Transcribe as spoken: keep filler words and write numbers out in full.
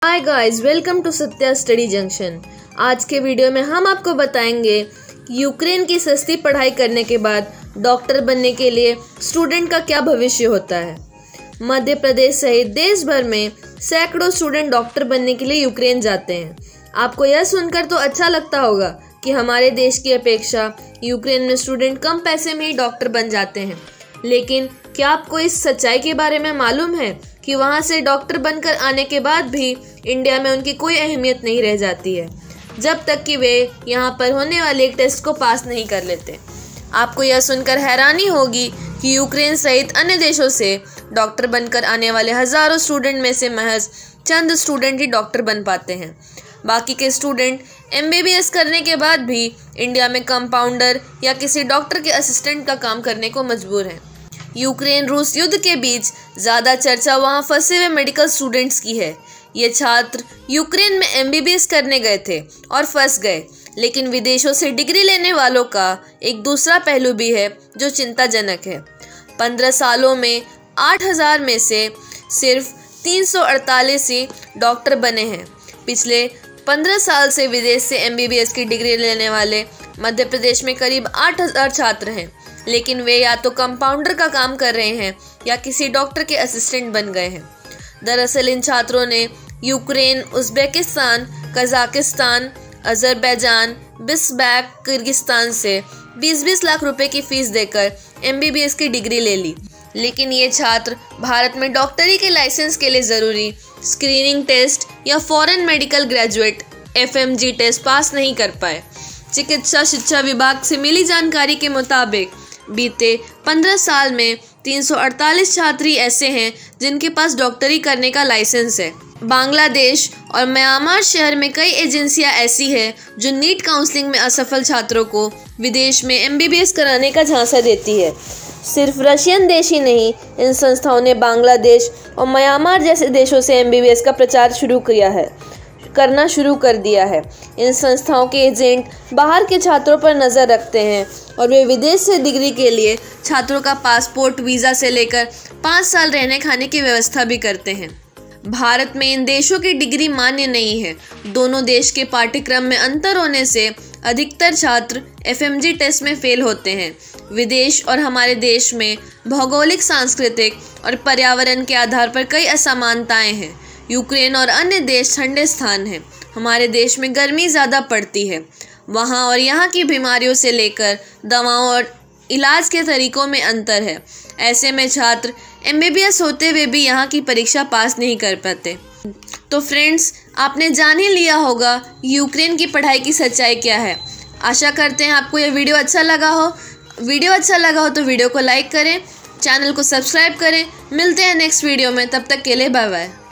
Hi guys, welcome to Satya study junction. आज के video में हम आपको बताएंगे कि यूक्रेन की सस्ती पढ़ाई करने के बाद डॉक्टर बनने के लिए स्टूडेंट का क्या भविष्य होता है। मध्य प्रदेश सहित देश भर में सैकड़ों स्टूडेंट डॉक्टर बनने के लिए यूक्रेन जाते हैं। आपको यह सुनकर तो अच्छा लगता होगा कि हमारे देश की अपेक्षा यूक्रेन में स्टूडेंट कम पैसे में ही डॉक्टर बन जाते हैं, लेकिन क्या आपको इस सच्चाई के बारे में मालूम है कि वहां से डॉक्टर बनकर आने के बाद भी इंडिया में उनकी कोई अहमियत नहीं रह जाती है, जब तक कि वे यहाँ पर होने वाले एक टेस्ट को पास नहीं कर लेते। आपको यह सुनकर हैरानी होगी कि यूक्रेन सहित अन्य देशों से डॉक्टर बनकर आने वाले हजारों स्टूडेंट में से महज चंद स्टूडेंट ही डॉक्टर बन पाते हैं। बाकी के student M B B S करने के बाद भी इंडिया में कंपाउंडर या किसी डॉक्टर के असिस्टेंट का काम करने को मजबूर हैं। यूक्रेन रूस युद्ध के बीच ज़्यादा चर्चा वहां फंसे हुए मेडिकल स्टूडेंट्स की है। ये छात्र यूक्रेन में एम बी बी एस करने गए थे और फंस गए, लेकिन विदेशों से डिग्री लेने वालों का एक दूसरा पहलू भी है जो चिंताजनक है। पंद्रह सालों में आठ हज़ार में से सिर्फ तीन सौ अड़तालीस ही डॉक्टर बने हैं। पिछले पंद्रह साल से विदेश से एम बी बी एस की डिग्री लेने वाले मध्य प्रदेश में करीब आठ हज़ार छात्र हैं, लेकिन वे या तो कंपाउंडर का काम कर रहे हैं या किसी डॉक्टर के असिस्टेंट बन गए हैं। दरअसल इन छात्रों ने यूक्रेन, उज़्बेकिस्तान, कजाकिस्तान, अजरबैजान, बिस्बैक, किर्गिस्तान से बीस बीस लाख रुपए की फीस देकर एम बी बी एस की डिग्री ले ली, लेकिन ये छात्र भारत में डॉक्टरी के लाइसेंस के लिए ज़रूरी स्क्रीनिंग टेस्ट या foreign medical graduate F M G test pass नहीं कर पाए। चिकित्सा शिक्षा विभाग से मिली जानकारी के मुताबिक बीते पंद्रह साल में तीन सौ अड़तालीस छात्र ही ऐसे हैं जिनके पास डॉक्टरी करने का लाइसेंस है। बांग्लादेश और म्यांमार शहर में कई एजेंसियां ऐसी हैं जो नीट काउंसलिंग में असफल छात्रों को विदेश में एम बी बी एस कराने का झांसा देती है। सिर्फ रशियन देश ही नहीं, इन संस्थाओं ने बांग्लादेश और म्यांमार जैसे देशों से एम बी बी एस का प्रचार शुरू किया है करना शुरू कर दिया है। इन संस्थाओं के एजेंट बाहर के छात्रों पर नज़र रखते हैं और वे विदेश से डिग्री के लिए छात्रों का पासपोर्ट, वीज़ा से लेकर पाँच साल रहने खाने की व्यवस्था भी करते हैं। भारत में इन देशों की डिग्री मान्य नहीं है। दोनों देश के पाठ्यक्रम में अंतर होने से अधिकतर छात्र एफ एम जी टेस्ट में फेल होते हैं। विदेश और हमारे देश में भौगोलिक, सांस्कृतिक और पर्यावरण के आधार पर कई असमानताएं हैं। यूक्रेन और अन्य देश ठंडे स्थान हैं। हमारे देश में गर्मी ज़्यादा पड़ती है। वहाँ और यहाँ की बीमारियों से लेकर दवाओं और इलाज के तरीक़ों में अंतर है। ऐसे में छात्र एम बी बी एस होते हुए भी यहाँ की परीक्षा पास नहीं कर पाते। तो फ्रेंड्स, आपने जान ही लिया होगा यूक्रेन की पढ़ाई की सच्चाई क्या है। आशा करते हैं आपको यह वीडियो अच्छा लगा हो। वीडियो अच्छा लगा हो तो वीडियो को लाइक करें, चैनल को सब्सक्राइब करें। मिलते हैं नेक्स्ट वीडियो में, तब तक के लिए बाय बाय।